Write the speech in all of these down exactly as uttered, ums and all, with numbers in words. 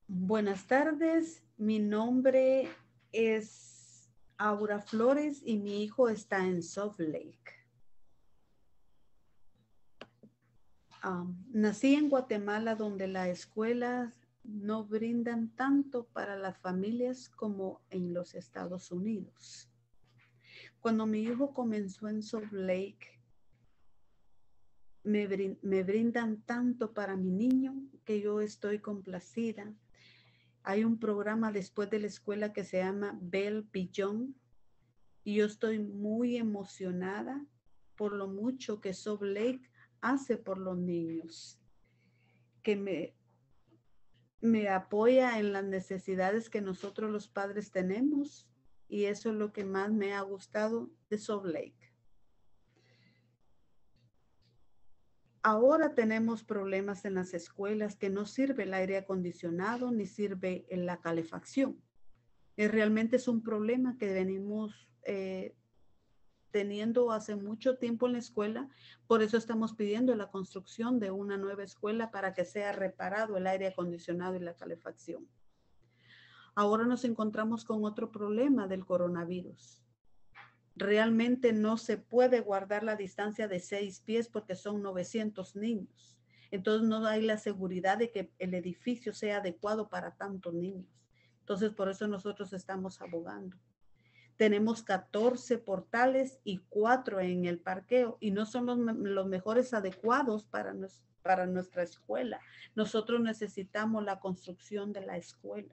Buenas tardes, mi nombre es Aura Flores y mi hijo está en Salt Lake. Um, nací en Guatemala, donde las escuelas no brindan tanto para las familias como en los Estados Unidos. Cuando mi hijo comenzó en Salt Lake, me, brin me brindan tanto para mi niño que yo estoy complacida. Hay un programa después de la escuela que se llama Bell Beyond y yo estoy muy emocionada por lo mucho que Salt Lake hace por los niños, que me, me apoya en las necesidades que nosotros los padres tenemos, y eso es lo que más me ha gustado de Salt Lake. Ahora tenemos problemas en las escuelas que no sirve el aire acondicionado ni sirve en la calefacción. Eh, realmente es un problema que venimos eh, teniendo hace mucho tiempo en la escuela. Por eso estamos pidiendo la construcción de una nueva escuela para que sea reparado el aire acondicionado y la calefacción. Ahora nos encontramos con otro problema del coronavirus. Realmente no se puede guardar la distancia de seis pies porque son novecientos niños. Entonces no hay la seguridad de que el edificio sea adecuado para tantos niños. Entonces por eso nosotros estamos abogando. Tenemos catorce portales y cuatro en el parqueo y no son los, los mejores adecuados para, nos, para nuestra escuela. Nosotros necesitamos la construcción de la escuela,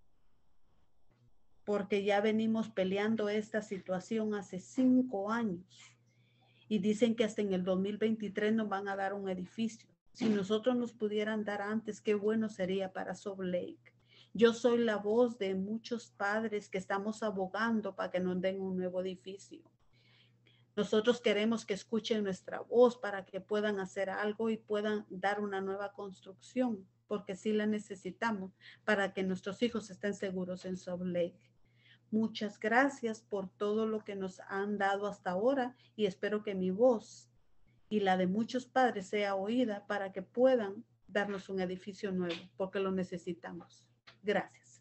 porque ya venimos peleando esta situación hace cinco años y dicen que hasta en el dos mil veintitrés nos van a dar un edificio. Si nosotros nos pudieran dar antes, qué bueno sería para Salt Lake. Yo soy la voz de muchos padres que estamos abogando para que nos den un nuevo edificio. Nosotros queremos que escuchen nuestra voz para que puedan hacer algo y puedan dar una nueva construcción, porque sí la necesitamos para que nuestros hijos estén seguros en Salt Lake. Muchas gracias por todo lo que nos han dado hasta ahora y espero que mi voz y la de muchos padres sea oída para que puedan darnos un edificio nuevo, porque lo necesitamos. Gracias.